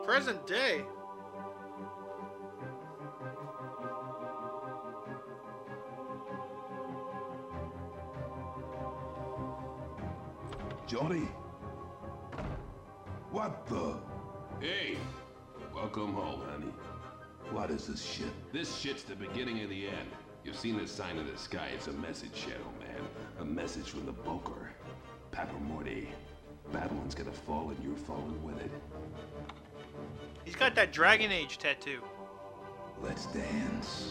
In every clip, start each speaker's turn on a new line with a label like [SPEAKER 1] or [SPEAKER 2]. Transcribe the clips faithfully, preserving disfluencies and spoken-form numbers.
[SPEAKER 1] Present day.
[SPEAKER 2] Johnny? What the?
[SPEAKER 3] Hey! Welcome home, honey.
[SPEAKER 2] What is this shit?
[SPEAKER 3] This shit's the beginning of the end. You've seen the sign in the sky. It's a message, Shadow Man. A message from the Boker. Papa Morty. Babylon's gonna fall and you're falling with it.
[SPEAKER 1] He's got that Dragon Age tattoo.
[SPEAKER 2] Let's dance.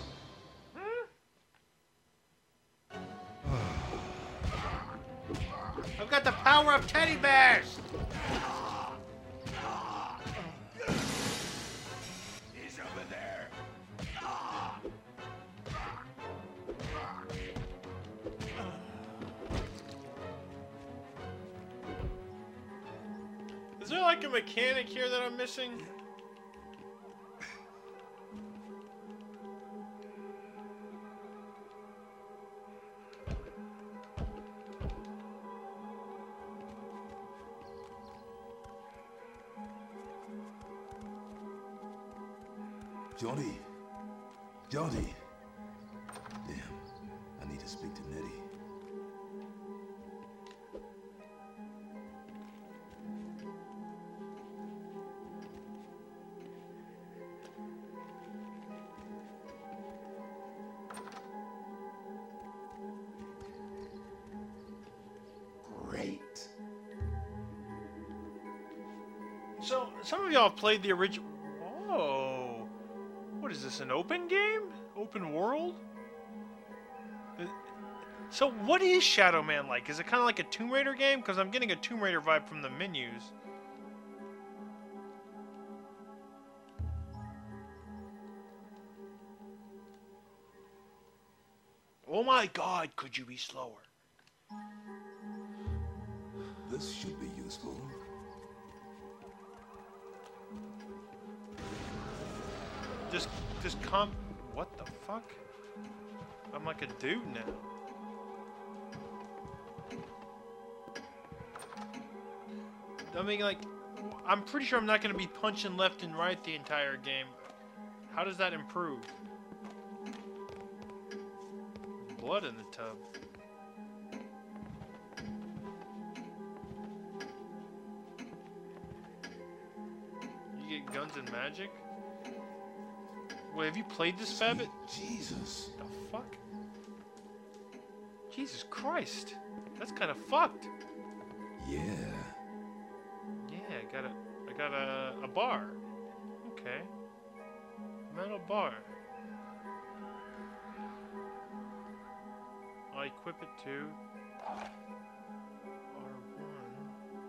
[SPEAKER 1] I've got the power of teddy bears!
[SPEAKER 2] He's over there.
[SPEAKER 1] Is there like a mechanic here that I'm missing?
[SPEAKER 2] Johnny. Johnny. Damn. I need to speak to Nettie. Great.
[SPEAKER 1] So, some of y'all played the original... Oh. What is this, an open game? Open world? Uh, So what is Shadow Man like? Is it kind of like a Tomb Raider game? Because I'm getting a Tomb Raider vibe from the menus. Oh my god, could you be slower?
[SPEAKER 2] This should be useful.
[SPEAKER 1] Just, just come. What the fuck? I'm like a dude now. I mean, like, I'm pretty sure I'm not gonna be punching left and right the entire game. How does that improve? Blood in the tub. You get guns and magic? Wait, have you played this, Fabbit?
[SPEAKER 2] Jesus.
[SPEAKER 1] The fuck? Jesus Christ. That's kind of fucked.
[SPEAKER 2] Yeah.
[SPEAKER 1] Yeah, I got a, I got a, a bar. Okay. Metal bar. I'll equip it to R one.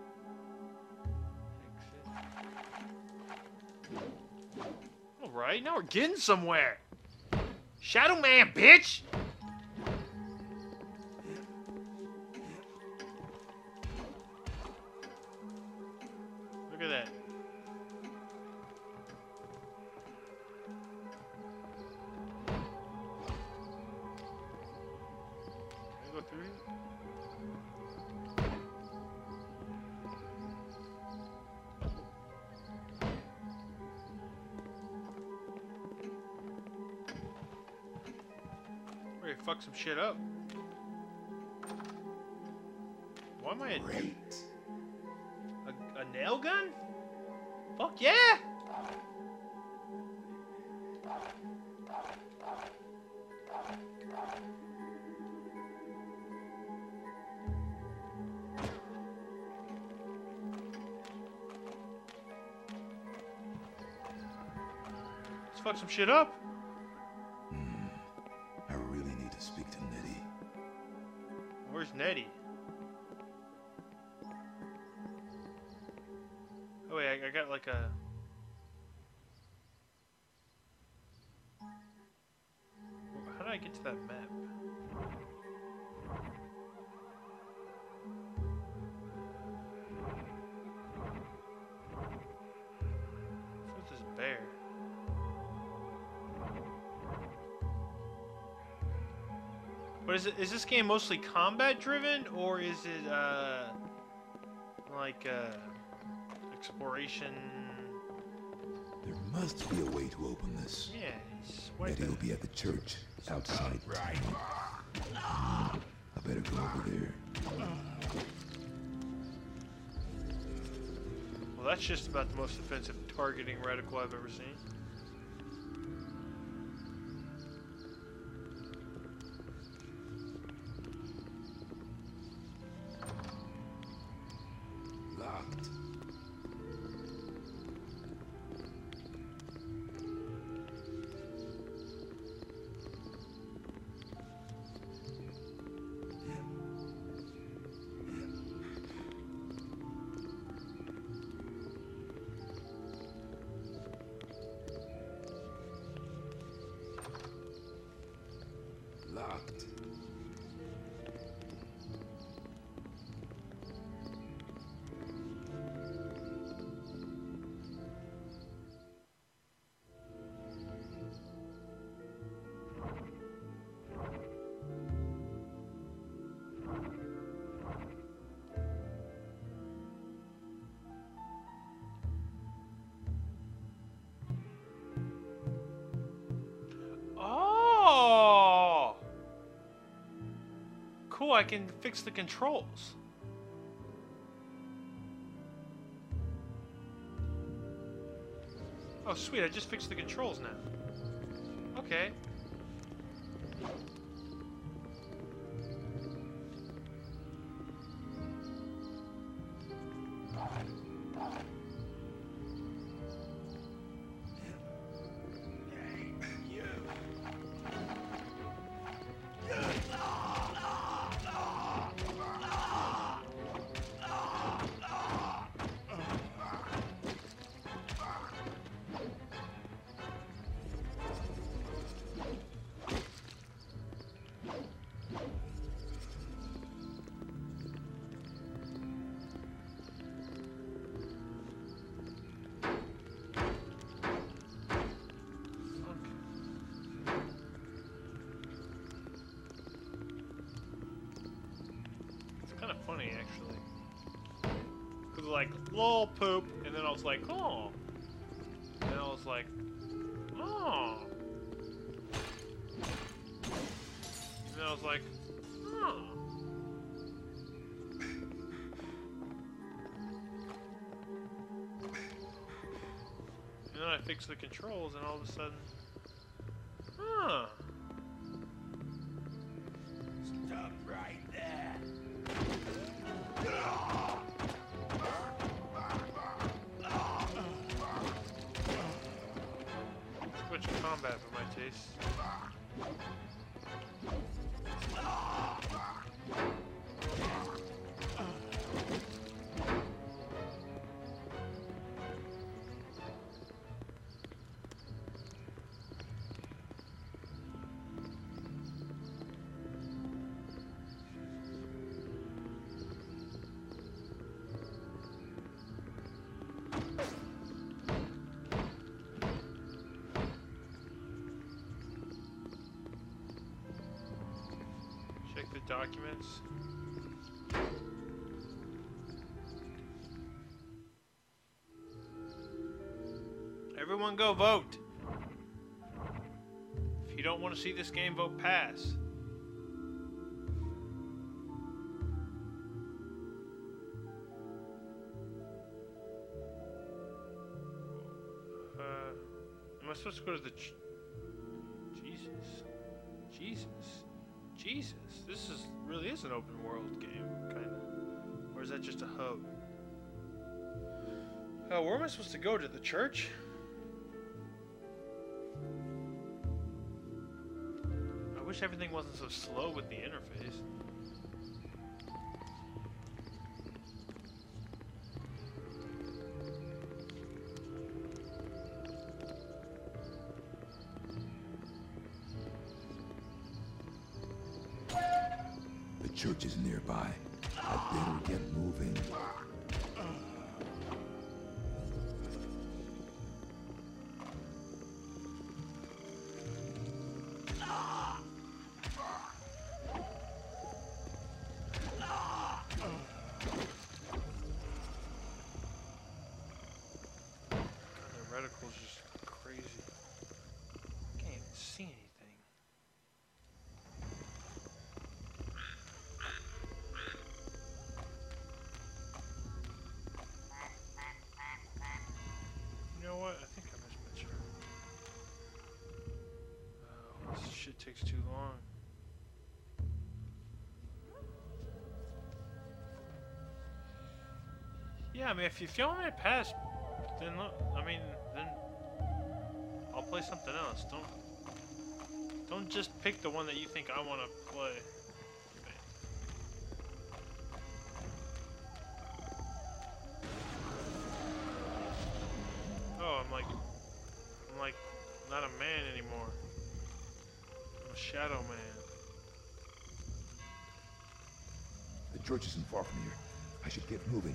[SPEAKER 1] Exit. Alright, now we're getting somewhere. Shadow Man, bitch! Look at that. Can I go through here? Ready to fuck some shit up. Why am I a...
[SPEAKER 2] Great.
[SPEAKER 1] A, a nail gun? Fuck yeah! Let's fuck some shit up.
[SPEAKER 2] Hmm. I really need to speak to Nettie.
[SPEAKER 1] Where's Nettie? Oh wait, I, I got like a... How did I get to that map? What's this bear? What is it? Is this game mostly combat driven, or is it uh like uh exploration
[SPEAKER 2] There must be a way to open this.
[SPEAKER 1] Yeah, he's white.
[SPEAKER 2] Eddie will be at the church outside.
[SPEAKER 3] Right.
[SPEAKER 2] I better go over there.
[SPEAKER 1] Well, that's just about the most offensive targeting reticle I've ever seen.
[SPEAKER 2] Locked. Locked.
[SPEAKER 1] Oh! Cool, I can fix the controls. Oh, sweet, I just fixed the controls now. Okay. Kind of funny, actually. Cause like, lol, poop, and then I was like, oh, and then I was like, oh, and then I was like, oh. And then I fixed the controls, and all of a sudden, huh.
[SPEAKER 3] Stop right there.
[SPEAKER 1] Too much combat for my taste. Check the documents. Everyone go vote. If you don't want to see this game, vote pass. Uh, am I supposed to go to the ch Jesus? Jesus. Jesus, this is really is an open world game, kind of. Or is that just a hub? Oh, where am I supposed to go? To the church? I wish everything wasn't so slow with the interface.
[SPEAKER 2] The church is nearby. I better get moving.
[SPEAKER 1] The reticle's just Yeah, I mean, if you if you want me to pass, then look, I mean, then I'll play something else. Don't don't just pick the one that you think I want to play. Oh, I'm like, I'm like, not a man anymore. I'm a shadow man.
[SPEAKER 2] The church isn't far from here. I should get moving.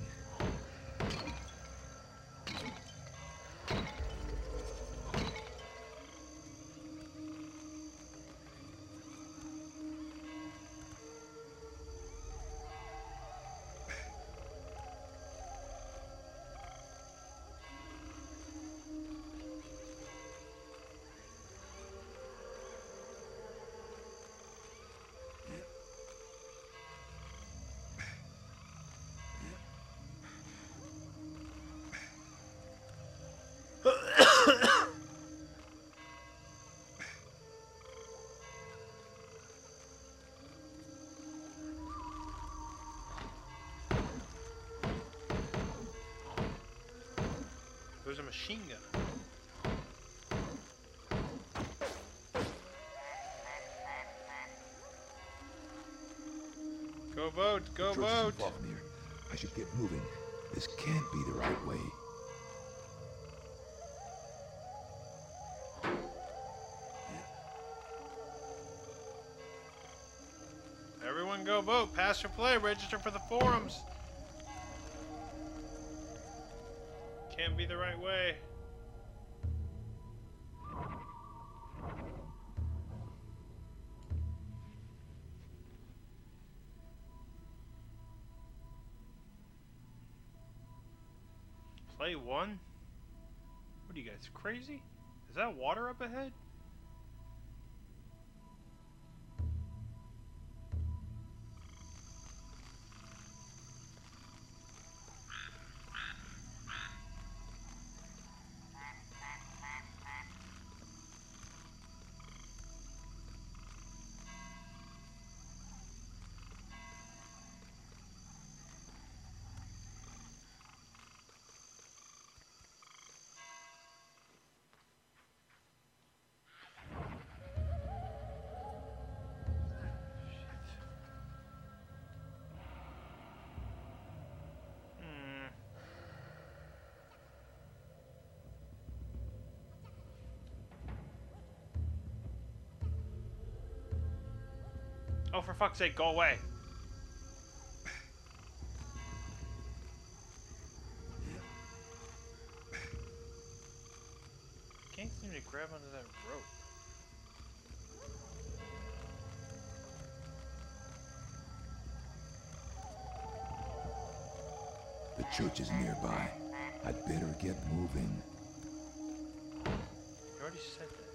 [SPEAKER 1] There's a machine gun. Go boat, go
[SPEAKER 2] Church
[SPEAKER 1] boat.
[SPEAKER 2] isn't far from here. I should get moving. This can't be the right way.
[SPEAKER 1] Everyone go vote. Pass or play. Register for the forums. Can't be the right way. Play one? What are you guys, crazy? Is that water up ahead? Oh, for fuck's sake, go away. Can't seem to grab onto that rope.
[SPEAKER 2] The church is nearby. I'd better get moving.
[SPEAKER 1] You already said that.